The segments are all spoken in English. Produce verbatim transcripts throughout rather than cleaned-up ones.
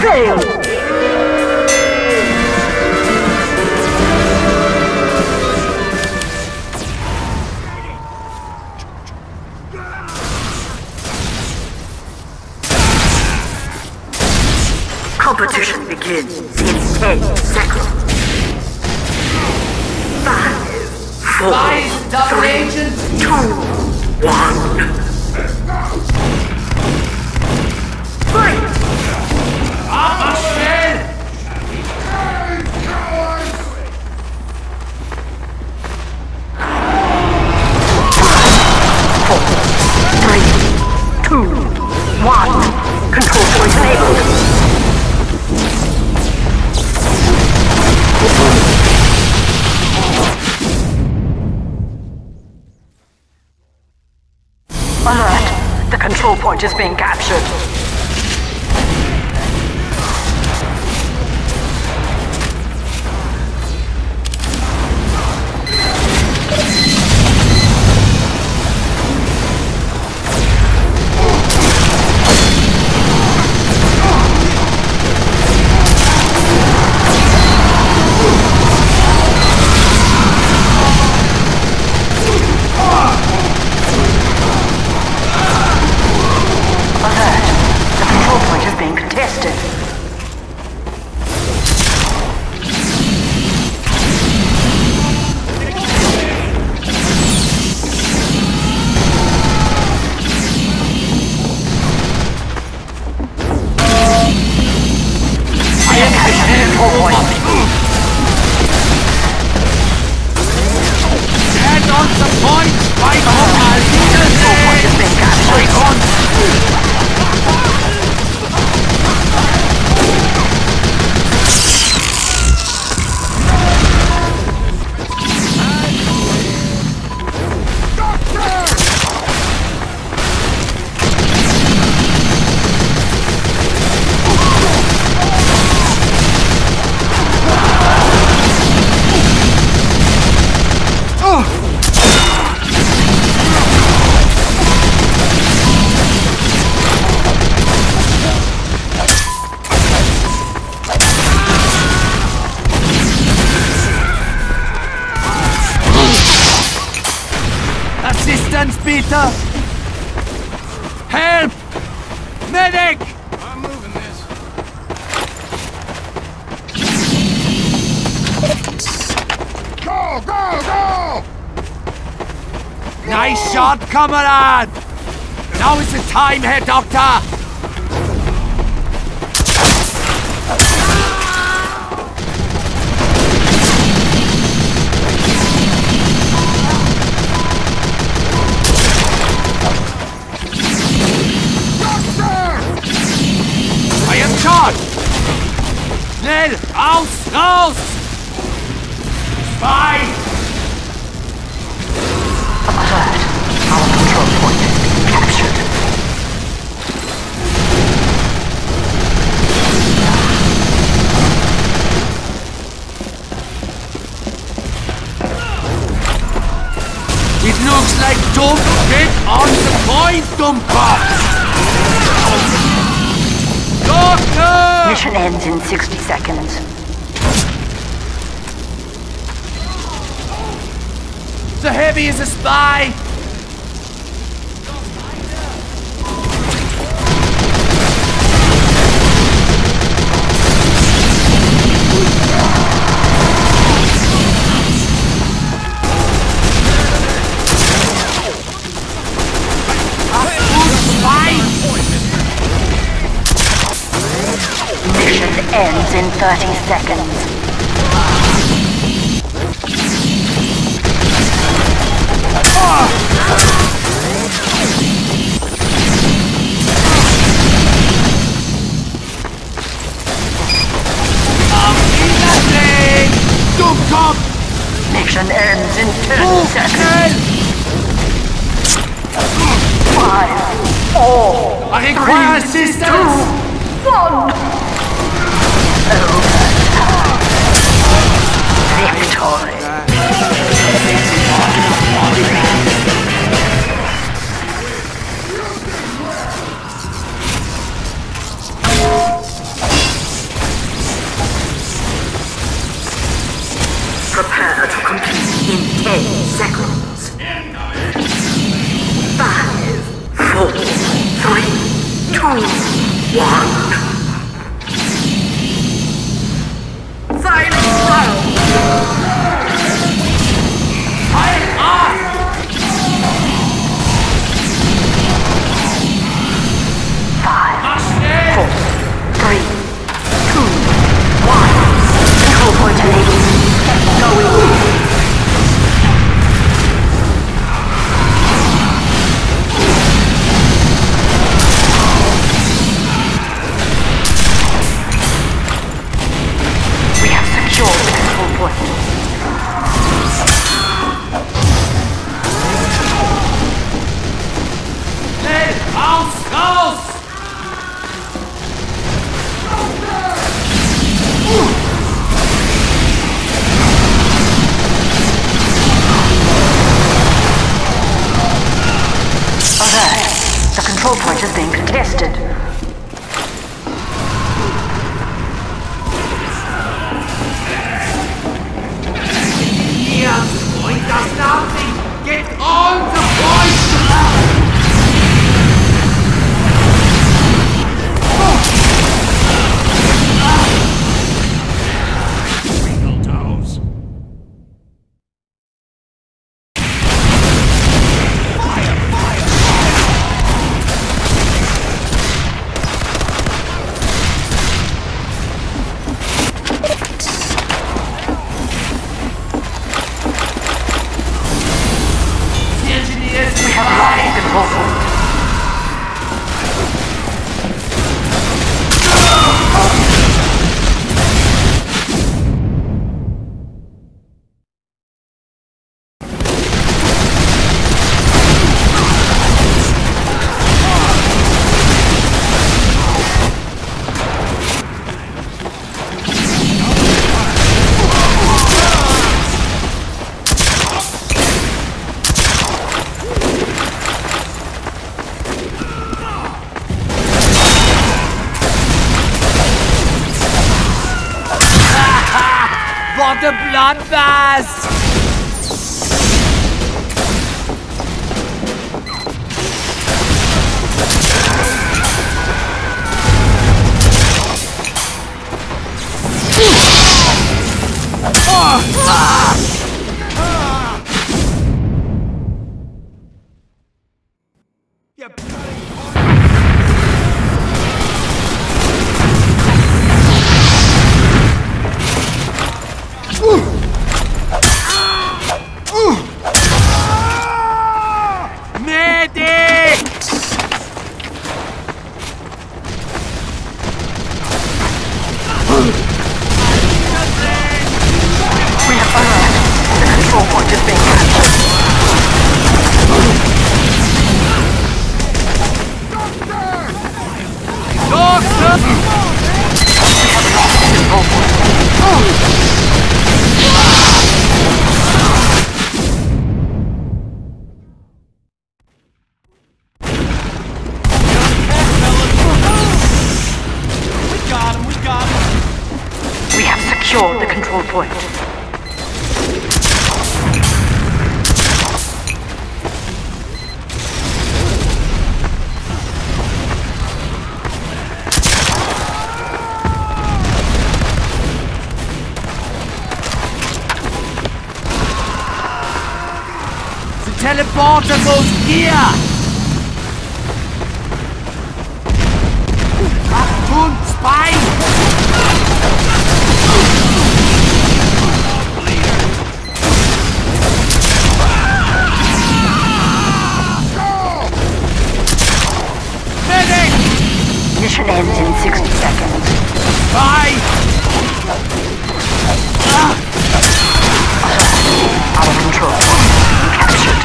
failed! Competition begins in ten seconds. Five, four, Spies, double three, agent. two, one. Fight! Aber schnell! Four, three, two, one. Control point enabled. Alert! The control point is being captured. Assistance, Peter! Help! Medic! I'm moving this. Go, go, go! Nice shot, comrade! Now is the time, Herr Doctor! Schnell! Raus! Raus! Spy! Alert! Our control point is being captured. It looks like don't get on the point, Dummkopf! Doctor! Mission ends in sixty seconds. The heavy is a spy! Mission ends in thirty seconds. Mission ends in ten seconds. Five, four, I require assistance! two, one. Victory. Ten seconds. Five, four, three, two, one. Silent round. Fire off! Five, Abstehen! four, three, two, one. Control point enabled. Going. We have secured the control point. Schnell! Raus! Raus! Alert. The control point is being contested. Hier! Point das Nachricht! Get on the point! What a bloodbath! Secure the control point. The teleporter goes here! Achtung, spies! Mission ends in sixty seconds. Bye! Ah. Our control point captured.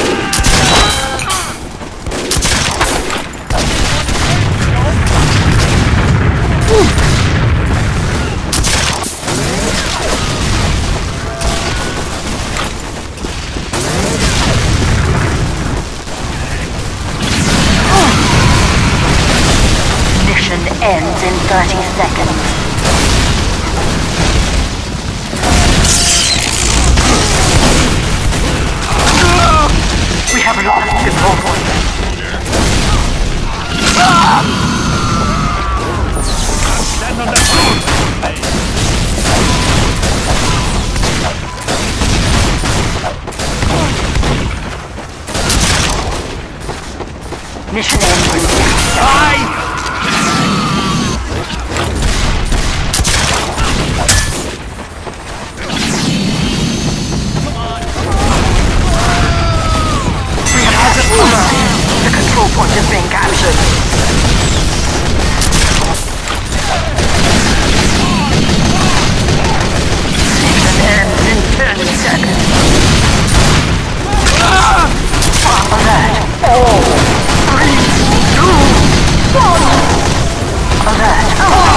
Ends in thirty seconds. We have lost control point. Stand on the front. Mission ends. Die! The control point is being captured. Mission ends in ten seconds. Alert. All. Three, two, one. Alert.